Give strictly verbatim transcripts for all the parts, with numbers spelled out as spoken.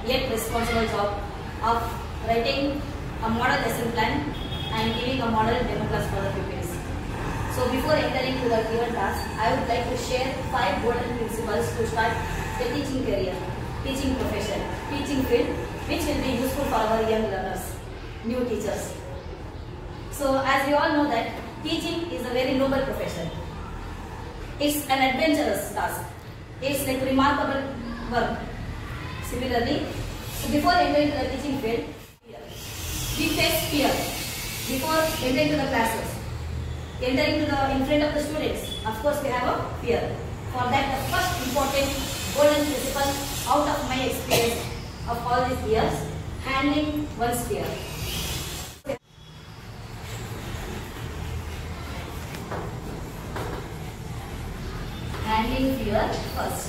yet responsible job of writing a model lesson plan and giving a model demo class for the pupils. So before entering to the given task, I would like to share five golden principles to start the teaching career, teaching profession, teaching field, which will be useful for our young learners, new teachers. So as we all know that teaching is a very noble profession. It's an adventurous task. It's like remarkable work. Similarly, so before entering to the teaching field, we face fear before entering to the classes. Entering to the in front of the students, of course we have a fear. For that, the first important golden principle out of my experience of all these years, handling one's fear. Handling fear first.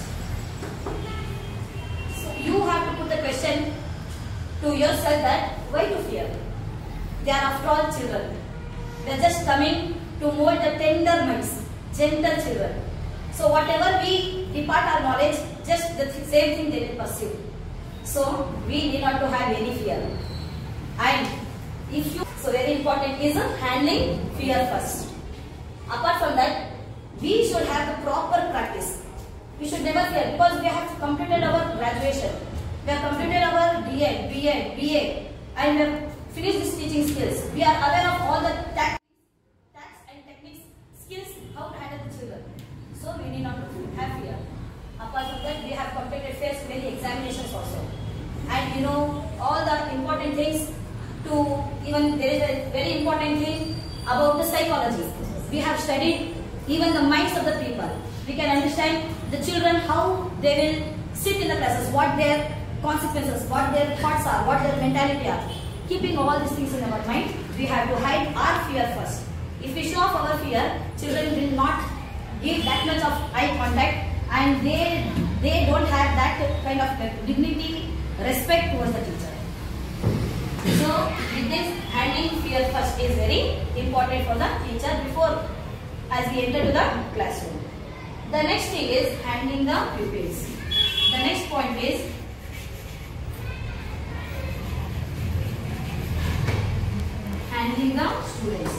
So you have to put the question to yourself that why to fear? They are after all children. They are just coming to mold the tender minds, gentle children. So whatever we depart our knowledge, just the th same thing they will pursue. So we need not to have any fear. And if you, so very important is uh, handling fear first. Apart from that, we should have the proper practice. We should never fear because we have completed our graduation. We have completed our D Ed, B Ed, B A and we have finished these teaching skills. We are aware of all the tactics and techniques, skills, how to handle the children. So we need not to have fear. Apart from that, we have completed faced many examinations also. And you know all the important things to, even there is a very important thing about the psychology. We have studied even the minds of the people. We can understand the children, how they will sit in the classes, what their consequences, what their thoughts are, what their mentality are. Keeping all these things in our mind, we have to hide our fear first. If we show off our fear, children will not give that much of eye contact and they, they don't have that kind of dignity, respect towards the teacher. So with this, handling fear first is very important for the teacher before as we enter to the classroom. The next thing is handling the pupils. The next point is handling the students.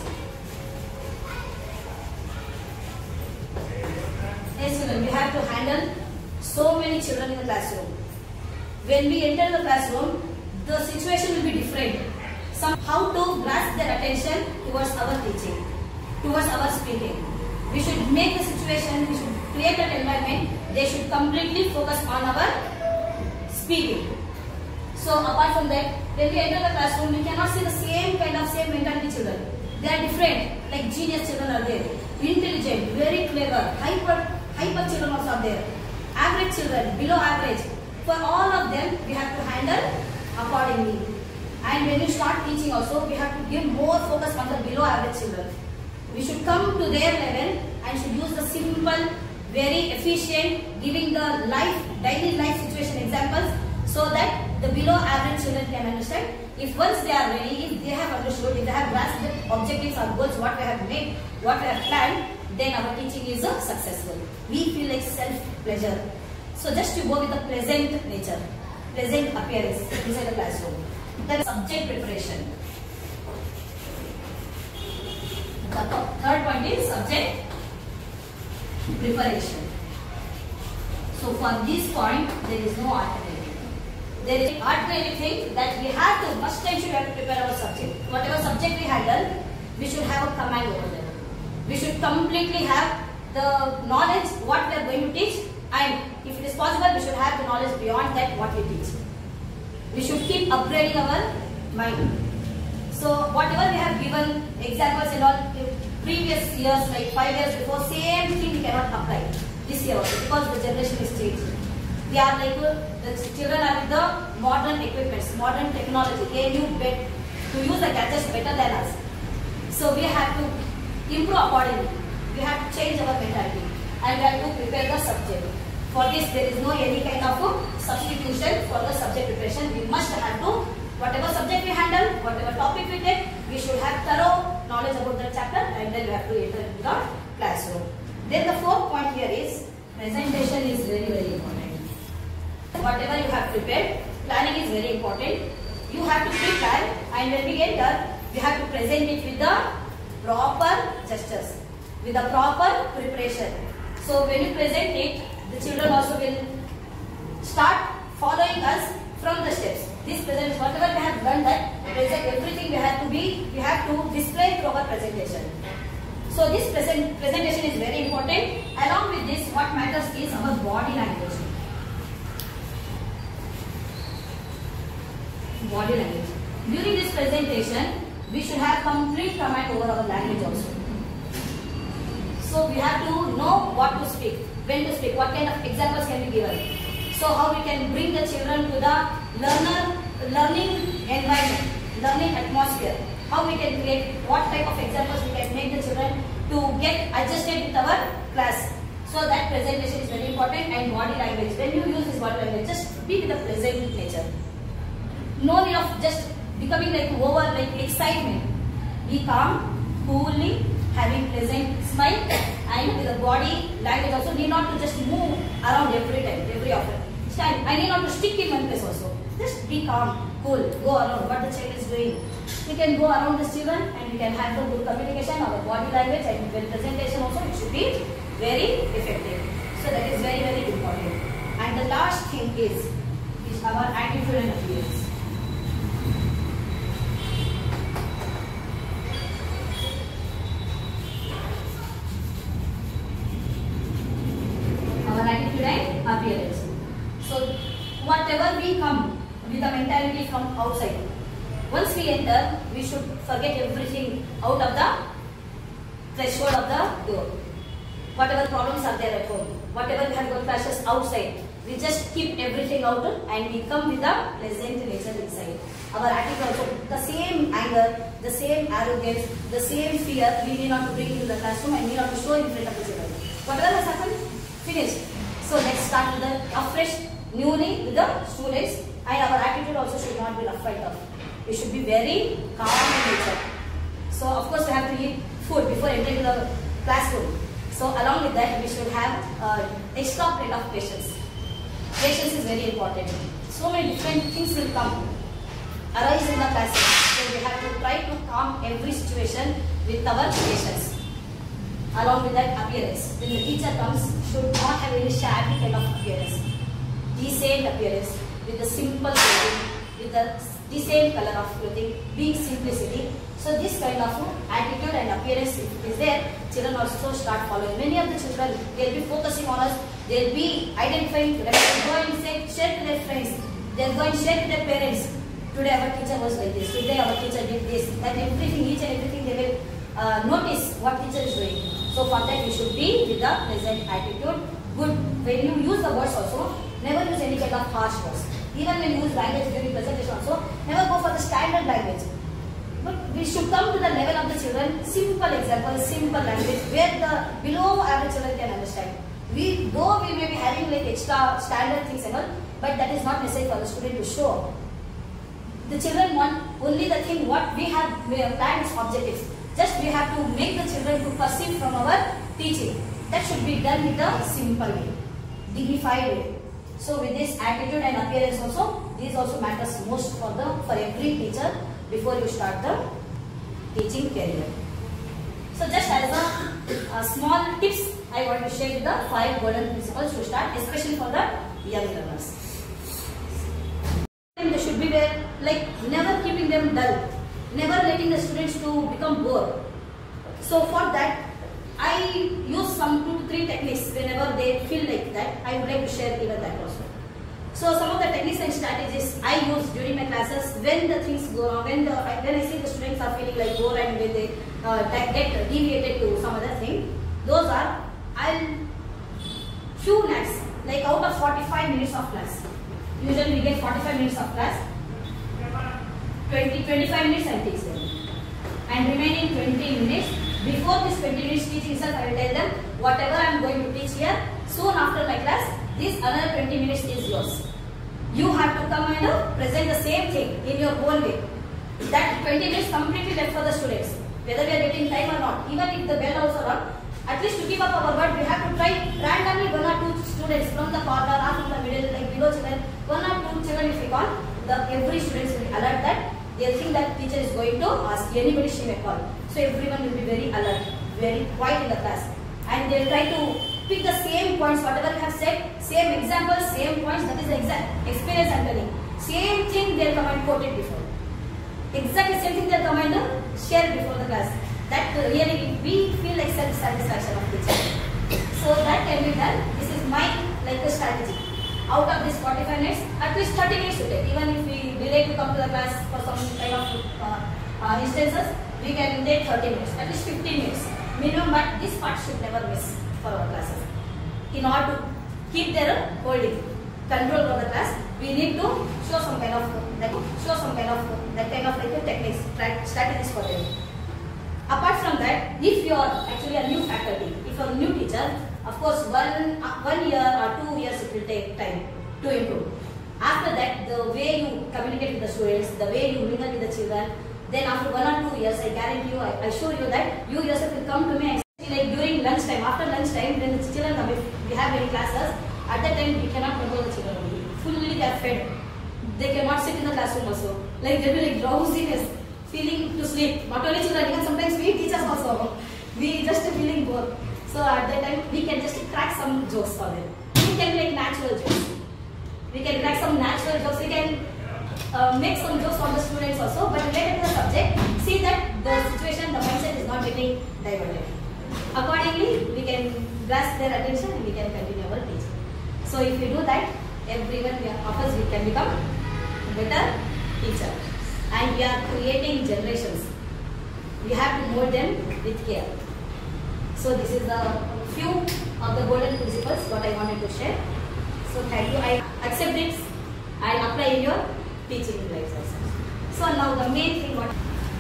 Yes, children, we have to handle so many children in the classroom. When we enter the classroom, the situation will be different. Some how to grasp their attention towards our teaching, towards our speaking. We should make the situation, we should create an environment, they should completely focus on our speaking. So apart from that, when we enter the classroom, we cannot see the same kind of same mentality children. They are different, like genius children are there, intelligent, very clever, hyper, hyper children also are there, average children, below average. For all of them, we have to handle accordingly. And when you start teaching also, we have to give more focus on the below average children. We should come to their level and should use the simple, very efficient, giving the life, daily life situation examples so that the below average children can understand. If once they are ready, if they have understood, if they have grasped the objectives or goals, what we have made, what we have planned, then our teaching is uh, successful. We feel like self-pleasure. So just to go with the pleasant nature, pleasant appearance inside the classroom. Then subject preparation. The third point is subject preparation. So for this point, there is no alternative. There is alternative thing that we have to, first time should have to prepare our subject. Whatever subject we handle, we should have a command over them. We should completely have the knowledge what we are going to teach, and if it is possible, we should have the knowledge beyond that what we teach. We should keep upgrading our mind. So whatever we have given examples in all previous years, like five years before, same thing we cannot apply this year also because the generation is changing. We are like uh, the children are with the modern equipments, modern technology. They knew bet to use the gadgets better than us. So we have to improve accordingly. We have to change our mentality and we have to prepare the subject. For this, there is no any kind of substitution for the subject preparation. We must have to, whatever subject we handle, whatever topic we take, we should have thorough knowledge about the chapter and then we have to enter into the classroom. Then the fourth point here is presentation is very very important. Whatever you have prepared, planning is very important. You have to pre-plan, and when we enter, we have to present it with the proper gestures, with the proper preparation. So when you present it, the children also will start following us from the steps. This present, whatever we have learned, that present everything we have to be, we have to display through our presentation. So this present presentation is very important. Along with this, what matters is our body language. Body language. During this presentation, we should have complete command over our language also. So we have to know what to speak, when to speak, what kind of examples can be given. So how we can bring the children to the learner, learning environment, learning atmosphere. How we can create, what type of examples we can make the children to get adjusted with our class. So that presentation is very important, and body language. When you use this body language, just be with the pleasant nature. No need of just becoming like over like excitement. Be calm, coolly, having pleasant smile, and with the body language also need not to just move around every time, every often. Stand. I need not to stick in one place also. Just be calm, cool, go around what the child is doing. We can go around the children, and we can have the good communication, our body language, and when presentation also it should be very effective. So that is very very important. And the last thing is is our attitude and appearance. Attitude and appearance. So whatever we come with the mentality from outside, once we enter, we should forget everything out of the threshold of the door. Whatever problems are there at home, whatever we have got clashes outside, we just keep everything out and we come with a pleasant nature inside. Our attitude also, the same anger, the same arrogance, the same fear, we need not to bring into the classroom and need not to show in front of the children. Whatever has happened, finished. So let's start with the afresh, newly with the students, and our attitude also should not be rough right off. We should be very calm in nature. So of course we have to eat food before entering the classroom. So along with that, we should have uh, extra plate of patience. Patience is very important. So many different things will come, arise in the classroom. So we have to try to calm every situation with our patience. Along with that, appearance. When the teacher comes, should not have any shabby kind of appearance. Decent appearance, with the simple clothing, with the decent color of clothing, being simplicity. So this kind of attitude and appearance, if it is there, children also start following. Many of the children, they will be focusing on us. They will be identifying, they will go and say, share to their friends. They will go and share to their parents. Today our teacher was like this. Today our teacher did this. And everything, each and everything, they will uh, notice what teacher is doing. So for that we should be with a pleasant attitude. Good. When you use the words also, never use any kind of harsh words. Even when you use language during presentation also, never go for the standard language. But we should come to the level of the children, simple examples, simple language, where the below average children can understand. We, though we may be having like extra standard things and all, but that is not necessary for the student to show. The children want only the thing what we have planned as objectives. Just we have to make the children to perceive from our teaching. That should be done with a simple way, dignified way. So with this attitude and appearance also, these also matters most for the for every teacher before you start the teaching career. So just as a, a small tips, I want to share the five golden principles to start, especially for the young learners. They should be there, like never keeping them dull. Never letting the students to become bored. So for that, I use some two to three techniques whenever they feel like that. I would like to share even that also. So some of the techniques and strategies I use during my classes when the things go wrong, when the when I see the students are feeling like bored and when they uh, get deviated to some other thing, those are I'll few naps, like out of forty-five minutes of class. Usually we get forty-five minutes of class. twenty to twenty-five minutes I teach them, and remaining twenty minutes, before this twenty minutes teaching itself, I will tell them whatever I am going to teach here, soon after my class, this another twenty minutes is yours. You have to come and uh, present the same thing in your own way. That twenty minutes completely left for the students, whether we are getting time or not. Even if the bell also run, at least to keep up our word, we have to try randomly one or two students from the corner or from the middle, like below children. one or two children if we call, the every student will be alert that they think that teacher is going to ask anybody she may call. So everyone will be very alert, very quiet in the class, and they will try to pick the same points, whatever you have said, same examples, same points. That is the exact experience I am telling. Same thing they will come and quote it before. Exactly same thing they will come and share before the class. That really we feel like self-satisfaction of teacher. So that can be done. This is my like a strategy. Out of this forty-five minutes, at least thirty minutes to take. Even if we delay to come to the class for some kind of uh, uh, instances, we can take thirty minutes, at least fifteen minutes minimum. But this part should never miss for our classes. In order to keep their holding control over the class, we need to show some kind of like show some kind of that kind of like techniques, strategies for them. Apart from that, if you are actually a new faculty, if you are a new teacher, of course one uh, one year or two years it will take time to improve. After that, the way you communicate with the students, the way you mingle with the children, then after one or two years, I guarantee you, I assure you that you yourself will come to me and like during lunch time, after lunch time, when the children come, if we have any classes, at that time we cannot control the children only. Fully they are fed. They cannot sit in the classroom also. Like they will be like drowsiness, feeling to sleep. Not only children, even sometimes we teachers also. We just feeling bored. So at that time we can just crack some jokes for them. We can make natural jokes. We can crack some natural jokes. We can uh, make some jokes for the students also. But related to the subject, see that the situation, the mindset is not getting diverted. Accordingly, we can grasp their attention and we can continue our teaching. So if we do that, everyone of us we can become better teacher. And we are creating generations. We have to mold them with care. So this is the few of the golden principles what I wanted to share. So thank you. I accept it and apply in your teaching lives also. So now the main thing what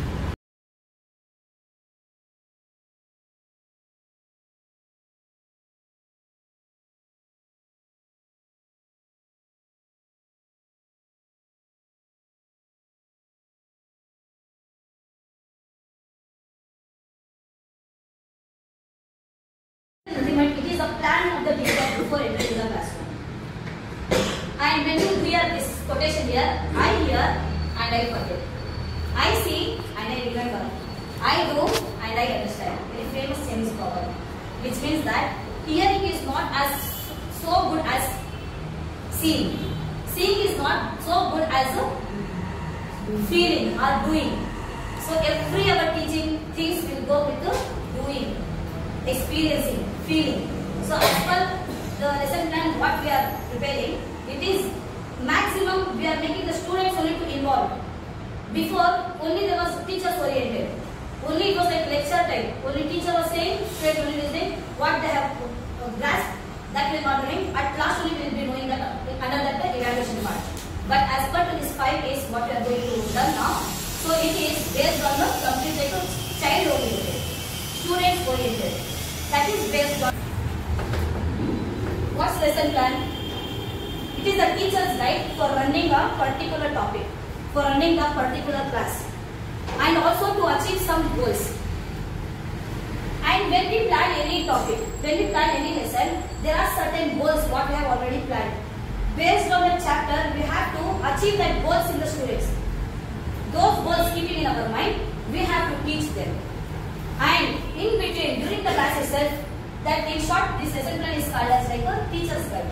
it is a plan of the teacher before entering the classroom. And when you hear this quotation here, I hear and I forget. I see and I remember. I do and I understand. Very famous Chinese proverb, which means that hearing is not as so good as seeing. Seeing is not so good as feeling or doing. So every our teaching things will go with the doing, experiencing, feeling. So as per the lesson plan what we are preparing, it is maximum we are making the students only to involve. Before only there was teachers oriented. Only it was like lecture time. Only teacher was saying, students only listening, what they have grasped, that we are not doing. At last only we will be knowing that under that the evaluation part. But as per to this five days what we are going to done now, so it is based on the complete like child oriented, students oriented. That is based on what's lesson plan? It is the teacher's guide for running a particular topic, for running a particular class, and also to achieve some goals. And when we plan any topic, when we plan any lesson, there are certain goals what we have already planned. Based on the chapter, we have to achieve that goals in the students. Those goals keeping in our mind, we have to teach them. And in between, during the class itself, that in short, this lesson plan is called as like a teacher's guide.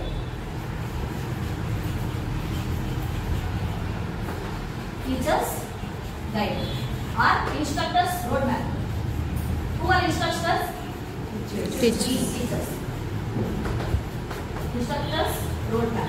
Teacher's guide or instructor's roadmap. Who are instructors? Teachers. Teachers. Instructor's roadmap.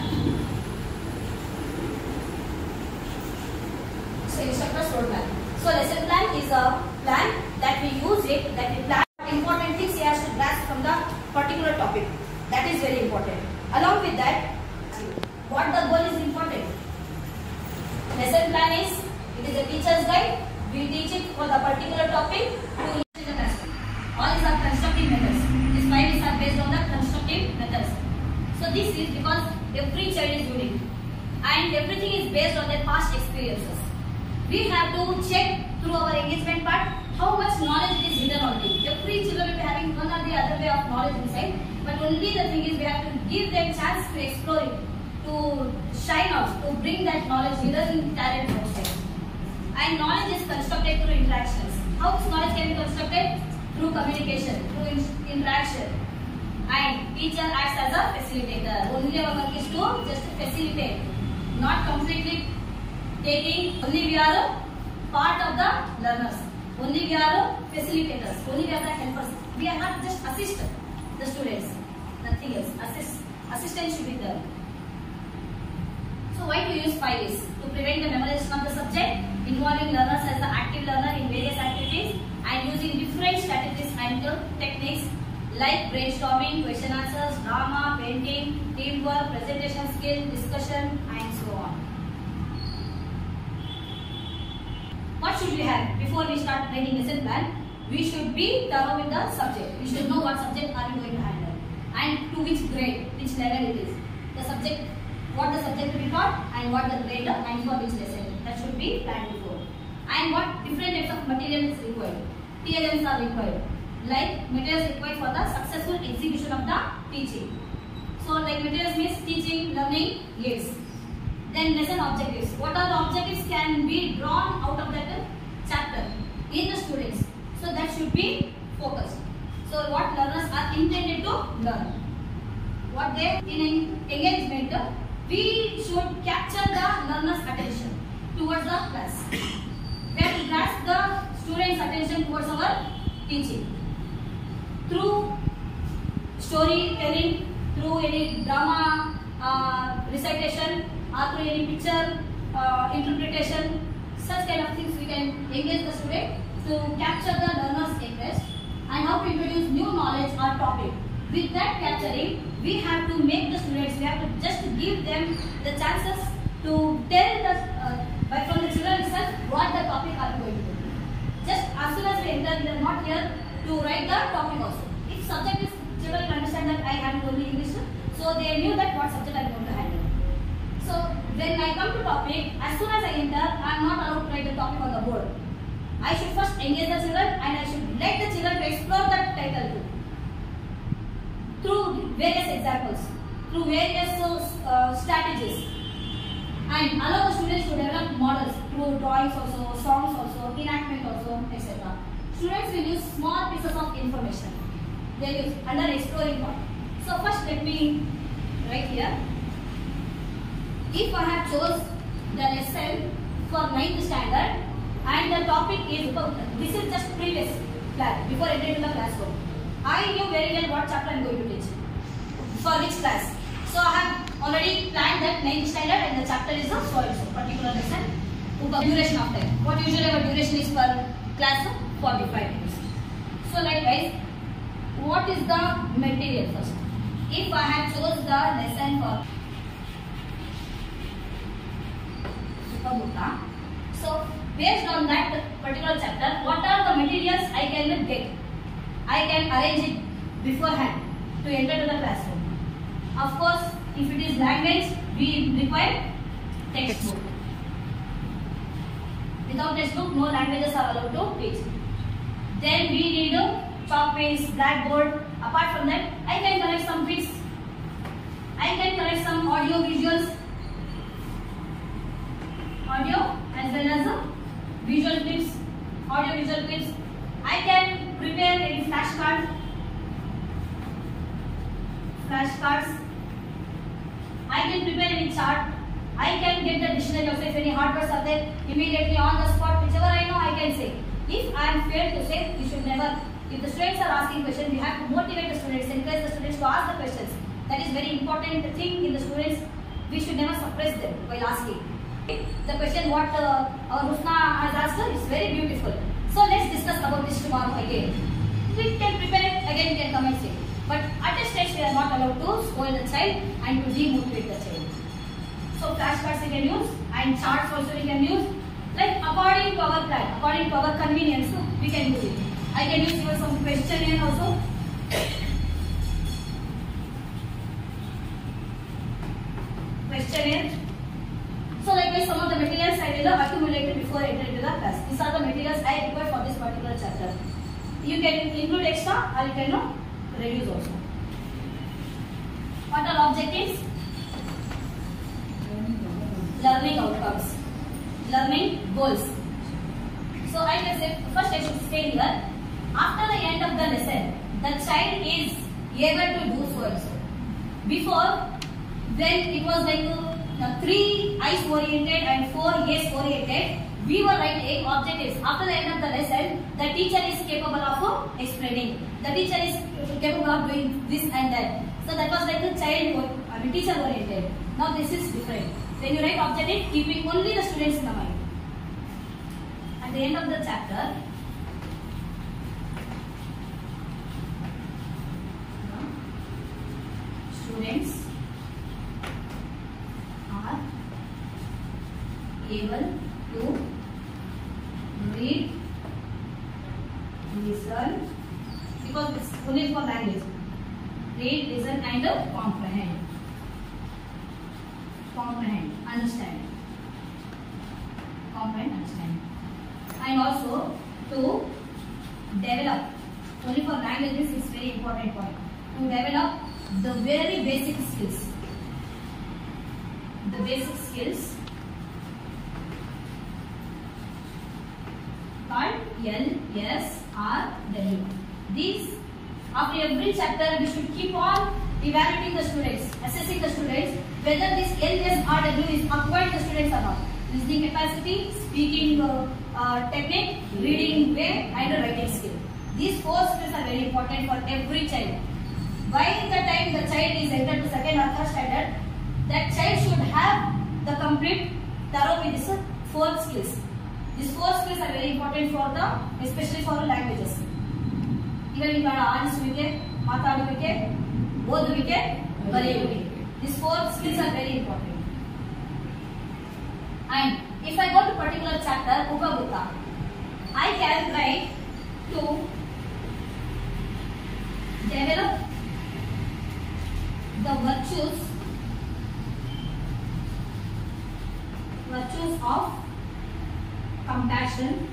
So instructor's roadmap. So lesson plan is a plan that we use it, that we plan important things he has to grasp from the particular topic. That is very important. Along with that, what the goal is important. Lesson plan is, it is a teacher's guide. We teach it for the particular topic to in the classroom. All these are constructive methods. These five is are based on the constructive methods. So this is because every child is unique and everything is based on their past experiences. We have to check through our engagement part how much knowledge is hidden already. Every children will be having one or the other way of knowledge inside, but only the thing is we have to give them chance to explore it. to shine out, to bring that knowledge, hidden talent outside. And knowledge is constructed through interactions. How this knowledge can be constructed? Through communication, through in interaction. And teacher acts as a facilitator. Only our work is to just facilitate, not completely taking. Only we are a part of the learners. Only we are facilitators. Only we are the helpers. We are not just assist the students. Nothing else. Assist. Assistance should be there. So why to use five A's? To prevent the memorization of the subject, involving learners as the active learner in various activities, and using different strategies and techniques like brainstorming, question answers, drama, painting, teamwork, presentation skill, discussion, and so on. What should we have before we start writing lesson plan? We should be thorough with the subject. We should know what subject are we going to handle and to which grade, which level it is. The subject, what the subject to be taught and what the grade and for which lesson. That should be planned before. And what different types of material is required. T L Ms are required. Like materials required for the successful execution of the teaching. So like materials means teaching, learning, aids. Then lesson objectives. What are the objectives can be drawn out of that chapter in the students. So that should be focused. So what learners are intended to learn. What they in engagement, we should capture the learner's attention towards the class. We have to grasp the students' attention towards our teaching. Through storytelling, through any drama uh, recitation, or through any picture uh, interpretation, such kind of things we can engage the student to capture the learner's interest. And how to introduce new knowledge or topic. With that capturing, we have to make the students, we have to just give them the chances to tell the, uh, by from the children itself what the topic are going to do. Just as soon as we enter, we are not here to write the topic also. If subject is, children will understand that I handle only English, so they knew that what subject I am going to handle. So when I come to topic, as soon as I enter, I am not allowed to write the topic on the board. I should first engage the children and I should let the children to explore that title too. Through various examples, through various uh, strategies, and allow the students to develop models through drawings also, songs also, enactment also, et cetera. Students will use small pieces of information. They will use under exploring part. So first let me write here. If I have chose the lesson for ninth standard and the topic is, this is just previous plan before entering the classroom. I knew very well what chapter I am going to teach, for which class. So I have already planned that ninth standard and the chapter is a so and so particular lesson. Duration of time. What usually our duration is per class? forty-five minutes. So likewise, what is the material first? If I have chose the lesson for Supabutta, so based on that particular chapter, what are the materials I can get? I can arrange it beforehand to enter to the classroom. Of course, if it is language, we require textbook. Without textbook, no languages are allowed to teach. Then we need a chalk pens, blackboard. Apart from that, I can collect some bits. I can collect some audio visuals, audio as well as a visual clips, audio visual clips. I can prepare any flashcards, flashcards. I can prepare any chart. I can get the dictionary also. If any hard words are there, immediately on the spot, whichever I know, I can say. If I am failed to say, you should never. If the students are asking questions, we have to motivate the students, encourage the students to ask the questions. That is very important thing in the students. We should never suppress them while asking. The question what uh, our Husna has asked her is very beautiful. So let's discuss about this tomorrow again. We can prepare it, again we can come and say. But at a stage we are not allowed to scold the child and to demotivate the child. So flashcards we can use and charts also we can use. Like according to our plan, according to our convenience, we can use it. I can use even some questionnaire also. Questionnaire. So likewise some of the materials I will accumulate before entering into the class. These are the materials I require for this particular chapter. You can include extra or you can no, reduce also. What are objectives? learning outcomes, learning goals. So I can say, first I should say here, after the end of the lesson, the child is able to do so also. Before, when it was like uh, three eyes oriented and four yes oriented, we were writing objectives. After the end of the lesson, the teacher is capable of uh, explaining. The teacher is capable of doing this and that. So that was like the child, I mean teacher oriented. Now this is different. When you write objective, keeping only the students in the mind. At the end of the chapter, students are able to read, listen, because it's only for language. Read, listen and uh, comprehend. Comprehend, understand. Comprehend, understand. And also to develop, only for languages is very important point. To develop the very basic skills. The basic skills called L S R W. These, after every chapter, we should keep on evaluating the students, assessing the students, whether this L S R W is acquired the students or not. Listening capacity, speaking uh, uh, technique, reading way, and writing skill. These four skills are very important for every child. By the time the child is entered to second or third standard, that child should have the complete thorough with these four skills. These four skills are very important for the, especially for languages. Even if you are answering, mataduvike, oduvike, bareyuvike. These four skills are very important. And if I go to particular chapter, Upabutta, I can try to develop the virtues, virtues of compassion,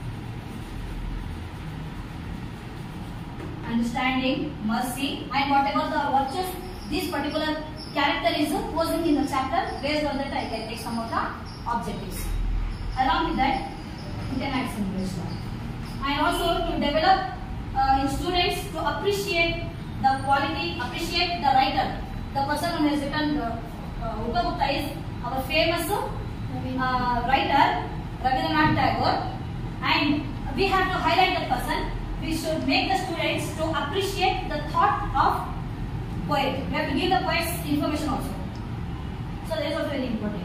understanding, mercy, and whatever the virtues this particular character is posing in the chapter. Based on that, I can take some of the objectives. Along with that, you can add some wisdom. And also to develop uh, in students to appreciate the quality, appreciate the writer. The person who has written the uh, Upabutta is our famous uh, writer, Rabindranath Tagore. And we have to highlight that person. We should make the students to appreciate the thought of poet. We have to give the poets information also. So that is also very important.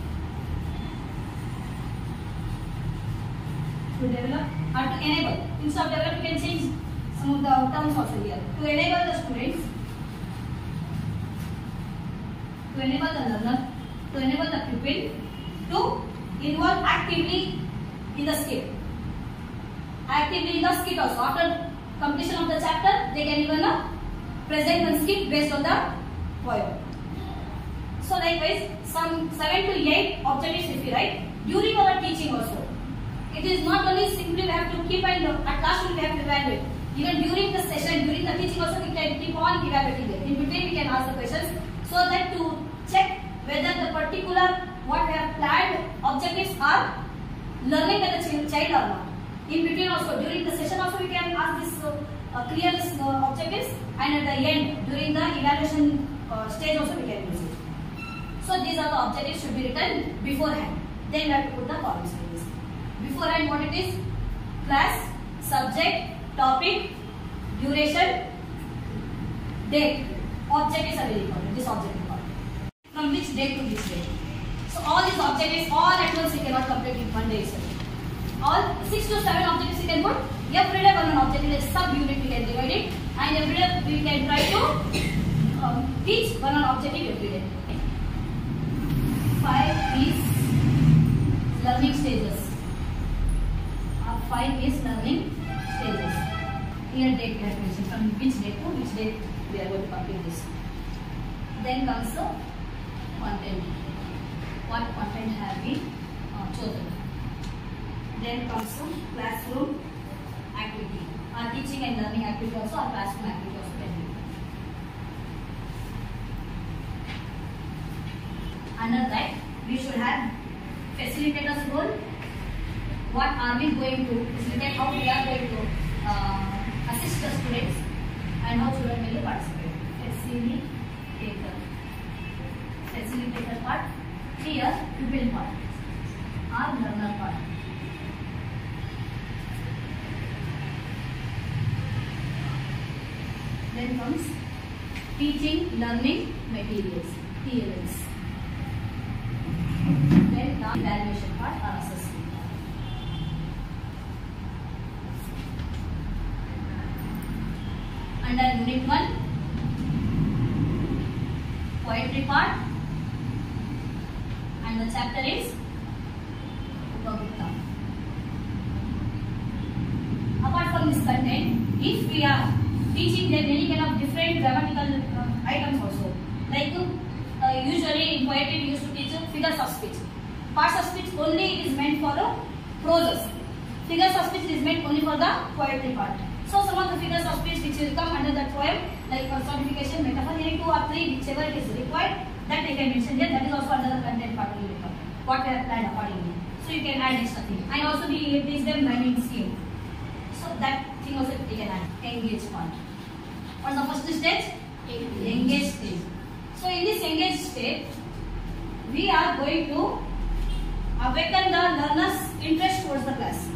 To develop or to enable. Instead of develop, you can change some of the terms also here. To enable the students, to enable the learner, to enable the pupil to involve actively in the skit. Actively in the skit also. After completion of the chapter, they can even uh, present one skit based on the poem. So likewise, some seven to eight objectives if we write during our teaching also. It is not only simply we have to keep and at last we have to evaluate. Even during the session, during the teaching also we can keep on evaluating it. In between we can ask the questions so that to check whether the particular what we have planned objectives are learning by the child or not. In between also, during the session also we can ask this uh, uh, clear this uh, objectives, and at the end during the evaluation uh, stage also we can use it. So these are the objectives should be written beforehand. Then we have to put the columns like this. Beforehand what it is? Class, subject, topic, duration, date. Objectives are very important. This object is important. From which date to which date. So all these objectives all at once we cannot complete in one day itself. All six to seven objectives we can put. Every day one objective is sub-unit we can divide it, and every day we can try to um, teach one objective every day. Five is learning stages. Or five is learning stages. Here date we have mentioned from which date to which date we are going to complete this. Then comes the content. What content have we uh, chosen? Then comes the classroom activity. Our teaching and learning activity also, our classroom activity also can be. Under that, we should have facilitator's role. What are we going to facilitate? How we are going to uh, assist the students, and how children will participate. Facilitator. Facilitator part. Here, pupil part. Or learner part. Then comes teaching, learning materials, T L Ms. Then the evaluation part or assessment. Under unit one, poetry part, and the chapter is Upagupta. Apart from this content, if we are teaching them any kind of different grammatical uh, items also, like uh, usually in poetry we used to teach figures of speech. Parts of speech only it is meant for the prose. Figures of speech is meant only for the poetry part. So some of the figures of speech which will come under that poem, like personification, metaphor, any two or three, whichever is required, that I can mention here. That is also under the content part will come. What we have planned accordingly. So you can add extra thing. And also we teach them rhyming scheme. So that thing also you can add. Engage part. What's the first stage? Engage. Engage stage. So in this engage stage, we are going to awaken the learner's interest towards the class.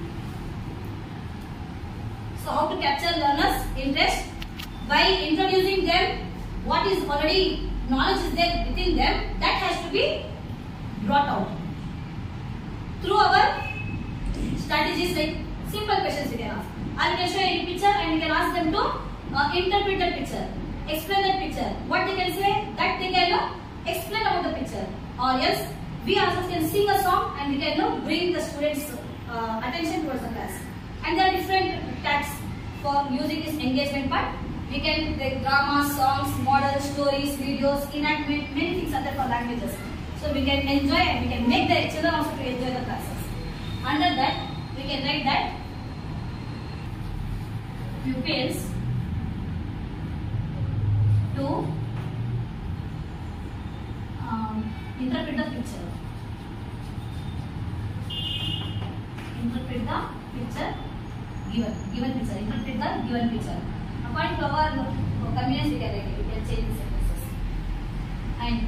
So how to capture learners' interest? By introducing them what is already knowledge is there within them, that has to be brought out. Through our strategies like simple questions we can ask. I can show you a picture and you can ask them to uh, interpret the picture, explain that picture. What they can say, that they can uh, explain about the picture. Or else we also can sing a song and we can uh, bring the students' uh, attention towards the class. And there are different tags for using this engagement part. We can take drama, songs, models, stories, videos, enactment, many things are there for languages. So we can enjoy and we can make the children also to enjoy the classes. Under that, we can write that pupils to um, interpret the picture. Interpret the picture. Given, given picture, interpret the given picture. According to our convenience, we can write it. We can change the sentences. And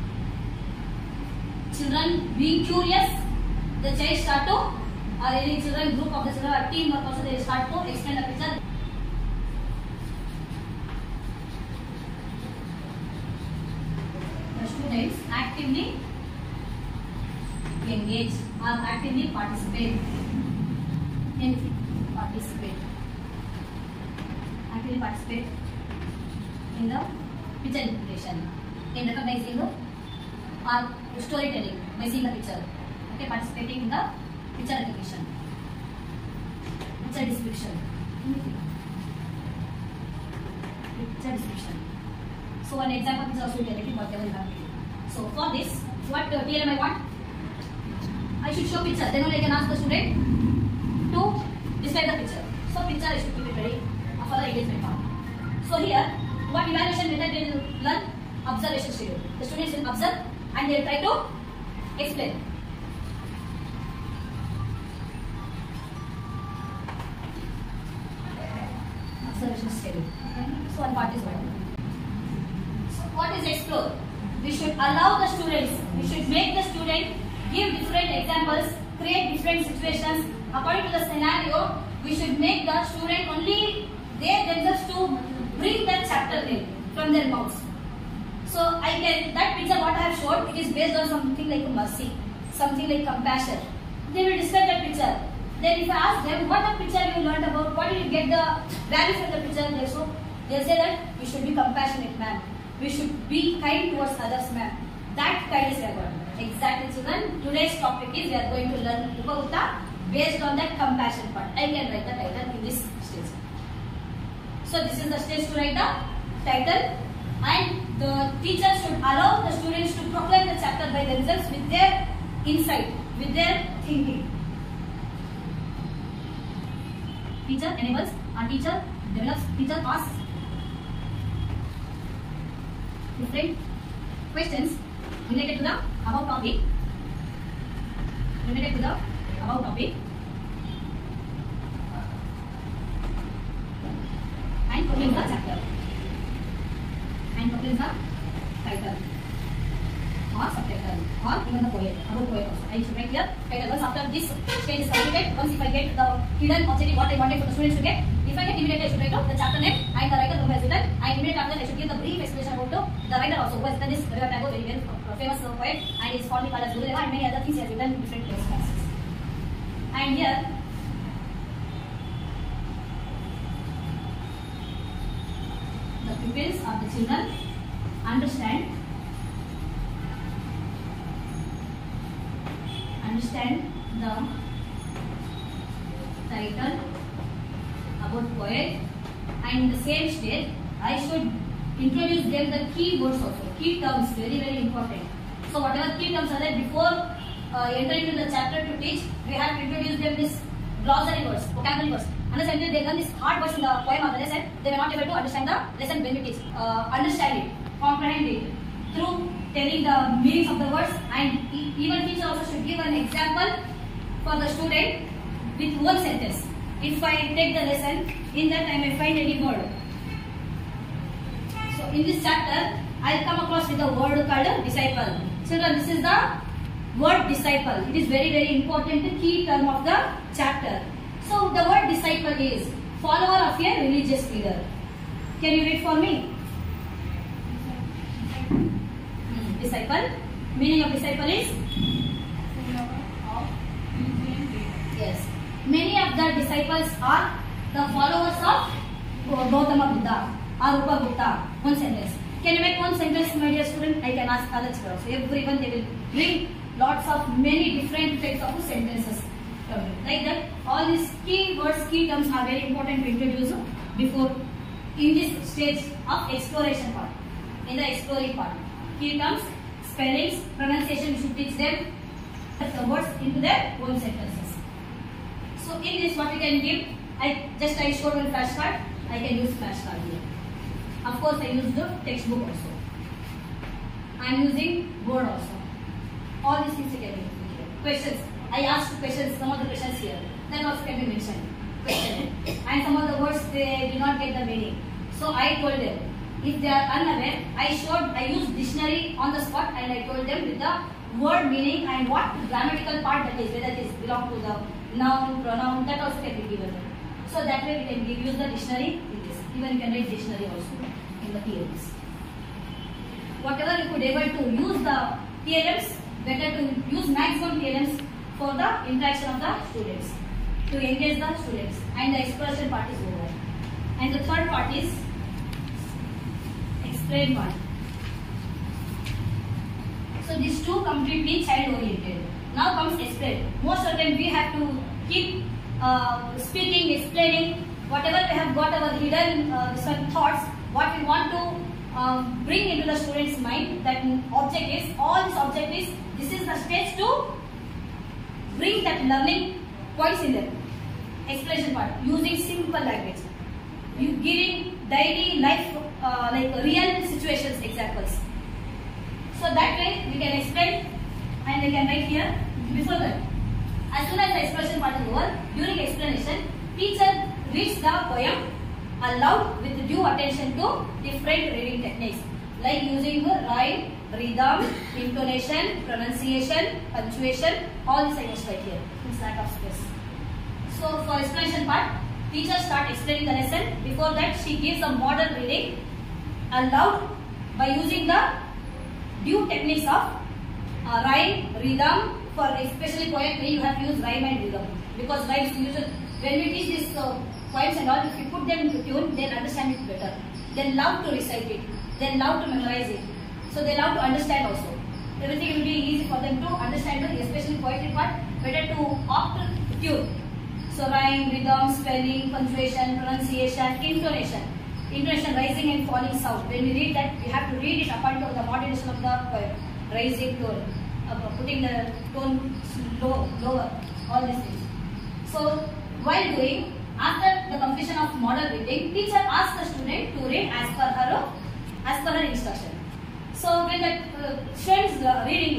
children be curious. The child start to, or any children group of the children or team work also they start to explain the picture. The students actively engage or actively participate. Anything. Participate. Actively participate in the picture interpretation, in recognizing the or storytelling by seeing the picture. Okay, participating in the picture recognition, picture description, picture description. So one example is also related whatever you have to do. So for this, what uh, T L M I want? I should show picture. Then only I can ask the student to describe the picture. So picture I should keep it ready for the engagement part. So here, what evaluation method they will learn? Observation schedule. The students will observe and they will try to explain. Observation schedule. Okay. So one part is what? So what is explore? We should allow the students, we should make the student give different examples, create different situations. According to the scenario, we should make the student only they themselves to bring that chapter name from their mouths. So I can, that picture what I have showed, it is based on something like mercy, something like compassion. They will describe that picture. Then if I ask them what the picture you learned about, what did you get the value from the picture, they so they say that we should be compassionate, ma'am. We should be kind towards others, ma'am. That kindness we are going to learn. Exactly, children. Today's topic is we are going to learn Upagupta based on that compassion part. I can write the title in this stage. So this is the stage to write the title, and the teacher should allow the students to proclaim the chapter by themselves with their insight, with their thinking. Teacher enables, our teacher develops, teacher asks different questions related to the about topic, related to the about topic, and completes the chapter, and completes the title or subtitle or even the poet, about poet also. I should write here title. Once after this stage is completed, once if I get the hidden objective what I wanted for the students to get, if I get immediately I should write out the chapter name and the writer who has written, and immediately after I should give the brief explanation about the writer also who has written this Rabindranath Tagore, very well famous poet, and is fondly called as Gurudeva, and many other things he has written in different places. And here the pupils of the children understand understand the title about poet, and in the same stage I should introduce them the key words also, key terms, very very important. So whatever key terms are there, before uh, entering into the chapter to teach, we have to introduce them this glossary words, vocabulary words. Unless until they learn these hard words in the poem or the lesson, they were not able to understand the lesson when we teach. Uh, understand it, comprehend it through telling the meanings of the words, and e even teacher also should give an example for the student with one sentence. If I take the lesson, in that I may find any word. So in this chapter, I will come across with the word called disciple. Children, this is the word disciple. It is very very important key term of the chapter. So the word disciple is follower of a religious leader. Can you read for me? Disciple. Meaning of disciple is? Yes. Many of the disciples are the followers of Gautama Buddha or Upagupta. One sentence. Can you make one sentence, my dear student? I can ask other children. So everyone they will bring lots of many different types of sentences. Like that, all these key words, key terms are very important to introduce before in this stage of exploration part. In the exploring part, key terms, spellings, pronunciation, we should teach them the words into their own sentences. So in this, what we can give, I just I showed one flashcard. I can use flashcard here. Of course, I use the textbook also. I am using word also. All these things you can do. Questions. I asked questions, some of the questions here. That also can be mentioned. Question. And some of the words they do not get the meaning. So I told them, if they are unaware, I showed, I used dictionary on the spot and I told them with the word meaning and what grammatical part that is, whether it is belong to the noun, pronoun, that also can be given. So that way we can give, use the dictionary in this. Even you can write dictionary also in the theorems. Whatever you could able to use the theorems, better to use maximum theorems for the interaction of the students, to engage the students, and the exploration part is over. And the third part is explain part. So these two completely child oriented. Now comes explain. Most of the time we have to keep uh, speaking, explaining whatever we have got our hidden uh, some thoughts, what we want to um, bring into the student's mind. That object is, all this object is, this is the stage to bring that learning points in them. Explanation part, using simple language. You giving daily life, uh, like real situations examples. So that way we can explain and we can write here. Before that, as soon as the expression part is over, during explanation, teacher reads the poem aloud with due attention to different reading techniques, like using rhyme, rhythm, intonation, pronunciation, punctuation, all these I must write here in lack of space. So for explanation part, teacher start explaining the lesson. Before that, she gives a model reading aloud by using the due techniques of uh, rhyme, rhythm. For especially poetry, you have to use rhyme and rhythm, because rhymes usually when we teach these uh, poems and all, if you put them into tune, they'll understand it better. They love to recite it. They love to memorize it. So they love to understand also. Everything will be easy for them to understand, especially poetry part. Better to opt tune. So rhyme, rhythm, spelling, punctuation, pronunciation, intonation. Intonation, rising and falling sound. When we read that, we have to read it up until the modulation of the poem. Rising tone, uh, putting the tone low, lower, all these things. So while doing, after the completion of model reading, teacher asks the student to read as per her, as per her instruction. So when the uh, student is uh, reading out,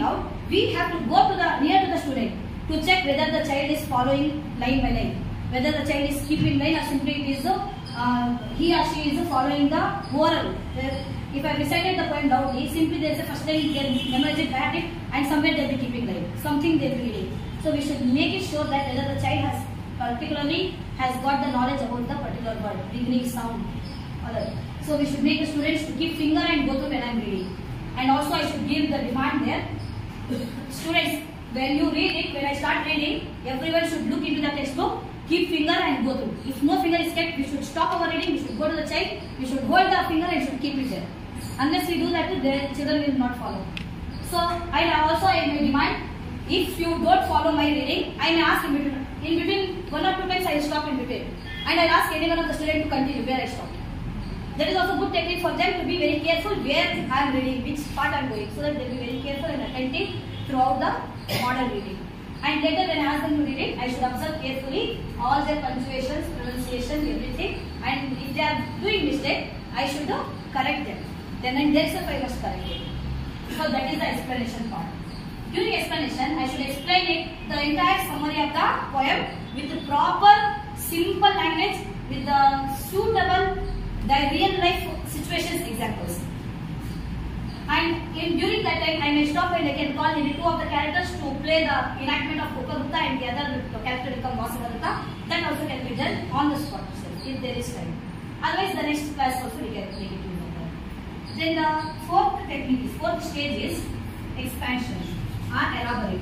we have to go to the near to the student to check whether the child is following line by line, whether the child is keeping line or simply it is uh, he or she is following the oral. If I recited the poem loudly, simply there is a first line, they will memorize it, back it, and somewhere they will be keeping line, something they will be reading. So we should make it sure that whether the child has particularly has got the knowledge about the particular word, beginning, sound, other. So we should make the students to keep finger and go through when I am reading. And also I should give the demand there. Students, when you read it, when I start reading, everyone should look into the textbook, keep finger and go through. If no finger is kept, we should stop our reading, we should go to the child, we should hold the finger and should keep it there. Unless we do that, the children will not follow. So, and also I may demand, if you don't follow my reading, I may ask in between. In between, one or two times I will stop in between. And I will ask any one of the students to continue where I stopped. That is also good technique for them to be very careful where I am reading, which part I am going, so that they will be very careful and attentive throughout the model reading. And later when I ask them to read it, I should observe carefully all their punctuations, pronunciation, everything. And if they are doing mistake, I should uh, correct them. Then and there itself I must correct it. So that is the explanation part. During explanation, I should explain it, the entire summary of the poem with the proper, simple language, with the suitable, the real life situations examples. And in, during that time, I may stop and I can call any two of the characters to play the enactment of Kokarutta and the other character will come Vasavarutta. That also can be done on the spot if there is time. Otherwise, the next class also we can make it use of that. Then the fourth technique, is, fourth stage is expansion or elaborate.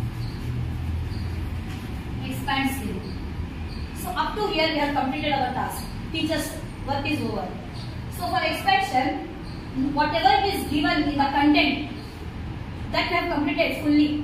Expansive. So up to here we have completed our task. Teachers' work is over. So for expansion, whatever is given in the content that we have completed fully,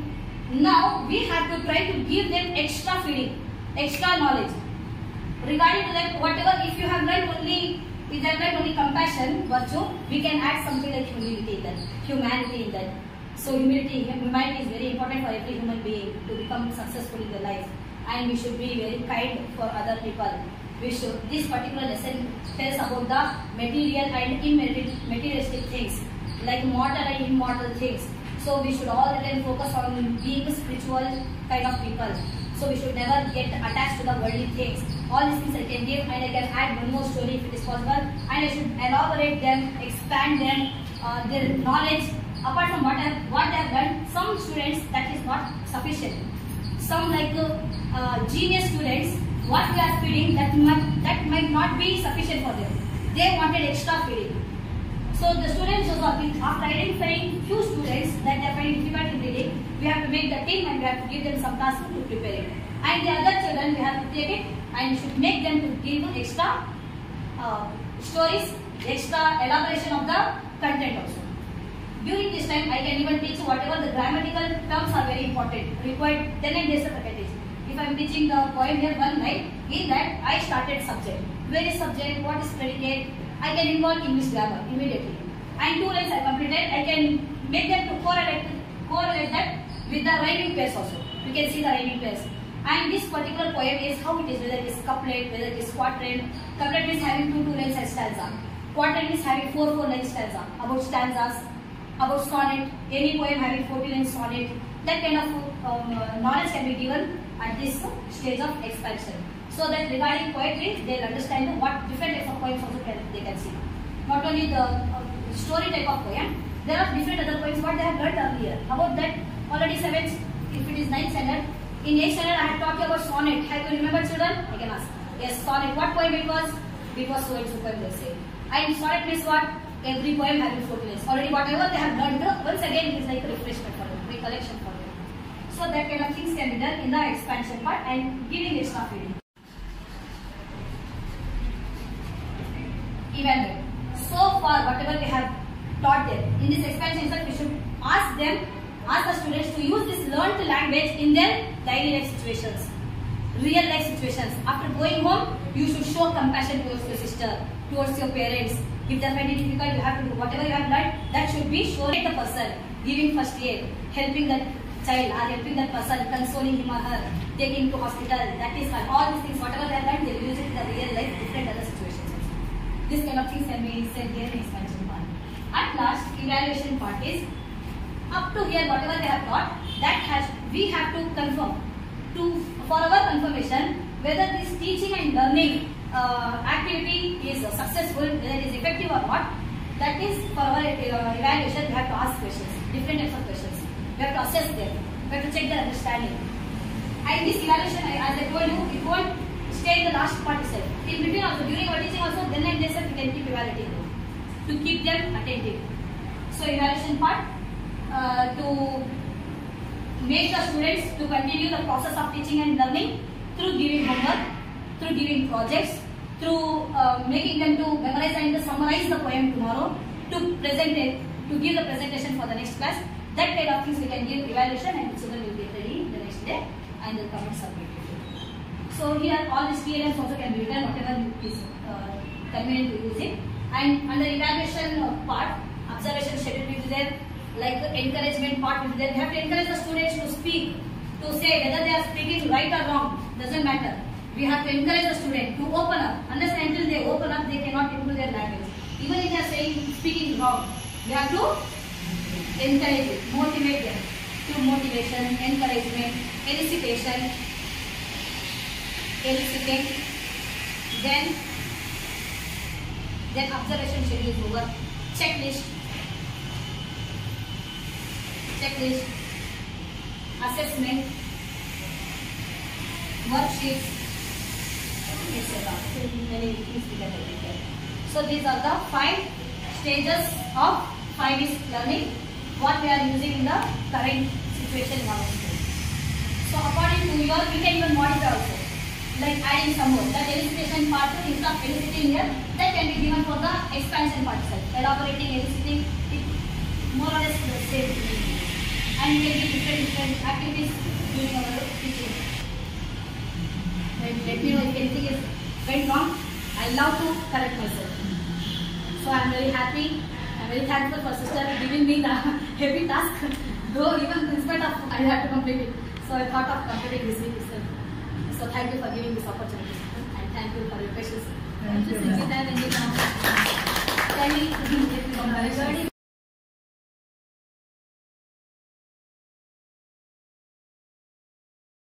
now we have to try to give them extra feeling, extra knowledge. Regarding to that, whatever, if you have learned only, if you have learned only compassion, virtue, we can add something like humility in that, humanity in that. So humility, humanity is very important for every human being to become successful in their life, and we should be very kind for other people. We should, this particular lesson tells about the material and immaterialistic things, like mortal and immortal things. So we should all the time focus on being spiritual kind of people. So we should never get attached to the worldly things. All these things I can give, and I can add one more story if it is possible, and I should elaborate them, expand them, uh, their knowledge. Apart from what I have, what they have done, some students that is not sufficient. Some like uh, uh, genius students, what we are feeding that might, that might not be sufficient for them. They wanted extra feeding. So the students also, after identifying few students that they are finding difficult in reading, we have to make the team and we have to give them some tasks to prepare it. And the other children we have to take it and we should make them to give extra uh, stories, extra elaboration of the content also. During this time, I can even teach whatever the grammatical terms are very important, required then and there I can teach. If I am teaching the poem here one line, in that I started subject. Where is subject? What is predicate? I can involve English grammar immediately. And two lines I completed, I can make them to correlate, correlate that with the rhyming pairs also. You can see the rhyming pairs. And this particular poem is how it is, whether it is couplet, whether it is quatrain. Couplet is having two, two lines as stanza. Quatrain is having four, four lines stanza. About stanzas, about sonnet, any poem having forty lines sonnet. That kind of um, uh, knowledge can be given at this stage of expansion. So that regarding poetry, they will understand what different types of poems also can, they can see. Not only the uh, story type of poem, there are different other poems what they have learned earlier. About that, already seventh, if it is ninth standard, in eighth standard I have taught you about sonnet. Have you remember children? I can ask. Yes, sonnet. What poem it was? It was so and so poem they say. And sonnet means what? Every poem having forty lines. Already whatever they have learned, once again it is like a refreshment for them, recollection for them. So that kind of things can be done in the expansion part and giving extra feeling. Evaluate. So far, whatever we have taught them in this expansion itself, we should ask them, ask the students to use this learned language in their daily life situations, real life situations. After going home, you should show compassion towards your sister, towards your parents. If they find it difficult, you have to do whatever you have learned. That should be showing the person, giving first aid, helping that child or helping that person, consoling him or her, taking him to hospital. That is why all these things, whatever they have learned, they will use it in the real life, different other situations. This kind of things can be said here in expansion part. At last, evaluation part is Up to here, whatever they have taught, that has we have to confirm to for our confirmation whether this teaching and learning uh, activity is successful, whether it is effective or not. That is for our uh, evaluation. We have to ask questions, different types of questions. We have to assess them. We have to check their understanding. And this evaluation, as I told you, it won't stay in the last part itself. In between also, during our teaching also, then and there we can keep evaluating them to keep them attentive. So evaluation part uh, to make the students to continue the process of teaching and learning through giving homework, through giving projects, through uh, making them to memorize and summarize the poem tomorrow, to present it, to give the presentation for the next class. That kind of things we can give evaluation, and the children will get ready the next day and the comments submitted. So here all these T L Ms also can be written, whatever is uh, convenient to use it. And under evaluation part, observation schedule will be there, like the encouragement part will be there. We have to encourage the students to speak, to say whether they are speaking right or wrong, doesn't matter. We have to encourage the student to open up. Unless and until they open up, they cannot improve their language. Even if they are saying speaking wrong, we have to encourage it, motivate them through motivation, encouragement, elicitation, eliciting, then then observation schedule is over, checklist, checklist, assessment, worksheets, et cetera. So these are the five stages of five is learning, what we are using in the current situation in our school. So according to your, we can even modify also, like adding some more. That elicitation part is not eliciting here, that can be given for the expansion part itself. Elaborating, eliciting, it more or less the same. And we can do different different activities during our teaching. And let me know if anything is went wrong. I love to correct myself. So I am very happy. I am very thankful for sister giving me the heavy task. Though even in spite of I had to complete it. So I thought of completing this week itself. So thank you for giving this opportunity. And thank you for your patience. Thank you. Thank you.